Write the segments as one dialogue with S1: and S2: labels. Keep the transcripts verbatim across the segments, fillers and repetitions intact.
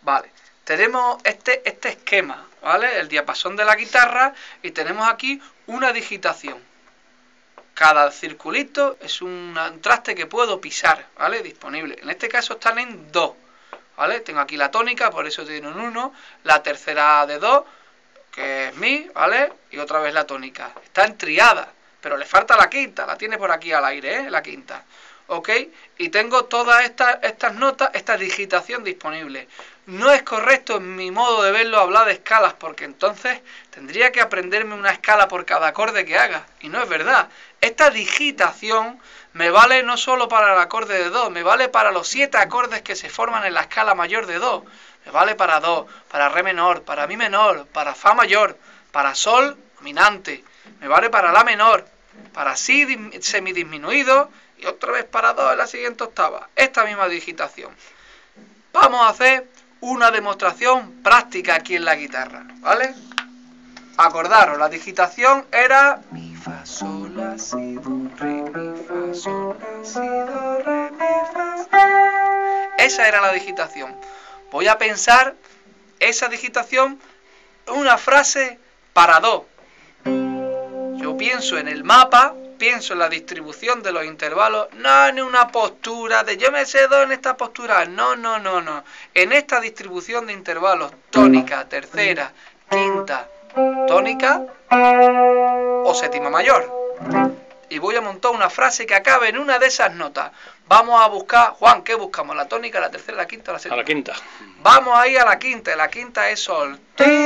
S1: Vale, tenemos este, este esquema, ¿vale? El diapasón de la guitarra y tenemos aquí una digitación. Cada circulito es un traste que puedo pisar, ¿vale? Disponible. En este caso están en do, ¿vale? Tengo aquí la tónica, por eso tiene un uno, la tercera de do, que es mi, ¿vale? Y otra vez la tónica. Está en triada, pero le falta la quinta, la tiene por aquí al aire, ¿eh? La quinta. ¿Ok? Y tengo todas estas, estas notas, esta digitación disponible. No es correcto en mi modo de verlo hablar de escalas, porque entonces tendría que aprenderme una escala por cada acorde que haga. Y no es verdad. Esta digitación me vale no solo para el acorde de do, me vale para los siete acordes que se forman en la escala mayor de do. Me vale para do, para re menor, para mi menor, para fa mayor, para sol dominante. Me vale para la menor, para si semidisminuido y otra vez para do en la siguiente octava. Esta misma digitación. Vamos a hacer una demostración práctica aquí en la guitarra, ¿vale? Acordaros, la digitación era mi, fa, sol, la, si, do, re, mi, fa, sol, la, si, do, re, mi, fa, sol. Esa era la digitación. Voy a pensar esa digitación en una frase para do. Yo pienso en el mapa, pienso en la distribución de los intervalos, no en una postura de yo me sé do en esta postura, no, no, no, no. En esta distribución de intervalos, tónica, tercera, quinta, tónica o séptima mayor. Y voy a montar una frase que acabe en una de esas notas. Vamos a buscar, Juan, ¿qué buscamos? ¿La tónica, la tercera, la quinta o la séptima?
S2: A la quinta.
S1: Vamos ahí a la quinta, y la quinta es sol.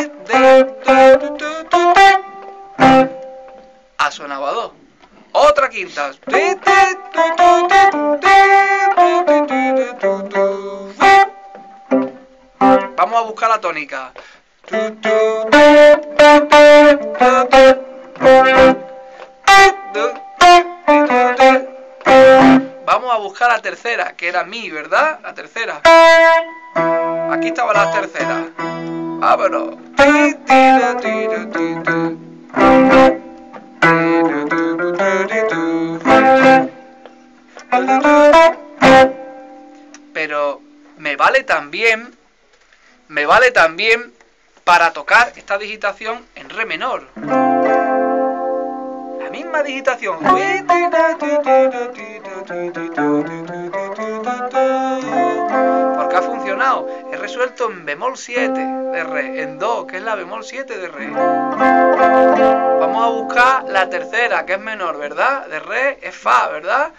S1: Ha sonado a do. Otra quinta. Vamos a buscar la tónica. Vamos a buscar la tercera, que era mi, ¿verdad? La tercera. Aquí estaba la tercera. Vámonos. Pero me vale también, me vale también para tocar esta digitación en re menor. La misma digitación. Porque ha funcionado. He resuelto en bemol siete de re, en do, que es la bemol siete de re. Vamos a buscar la tercera, que es menor, ¿verdad? De re es fa, ¿verdad?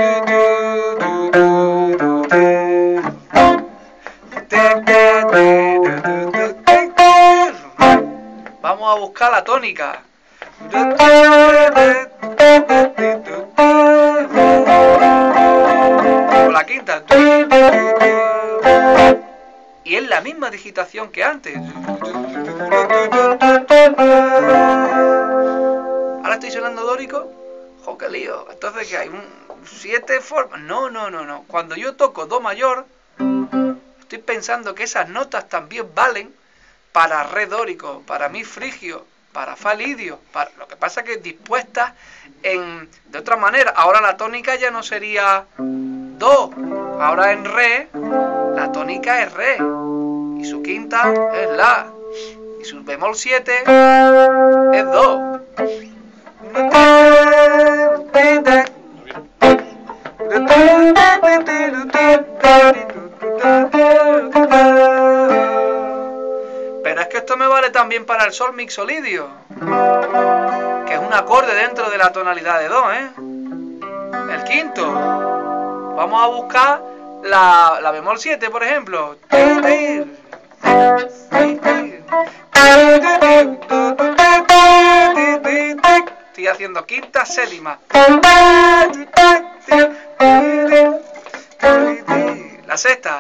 S1: Vamos a buscar la tónica. O la quinta. Y es la misma digitación que antes. Ahora estoy sonando dórico. ¡Jo, qué lío! Entonces, ¿qué hay? ¿Un siete formas? No, no, no, no. Cuando yo toco do mayor, estoy pensando que esas notas también valen para re dórico, para mi frigio, para fa lidio. Para... Lo que pasa es que dispuestas en... de otra manera. Ahora la tónica ya no sería do. Ahora en re, la tónica es re. Y su quinta es la. Y su bemol siete es do. Pero es que esto me vale también para el sol mixolidio, que es un acorde dentro de la tonalidad de do, ¿eh? El quinto. Vamos a buscar la, la bemol siete, por ejemplo. Estoy haciendo quinta, séptima. La sexta.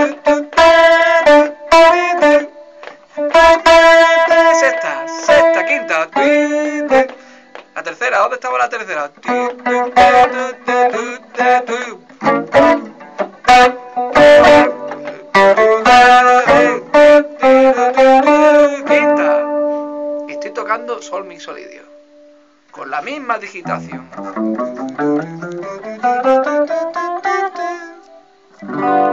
S1: Sexta, sexta, quinta. La tercera, ¿dónde estaba la tercera? Quinta. Y estoy tocando sol mixolidio con la misma digitación.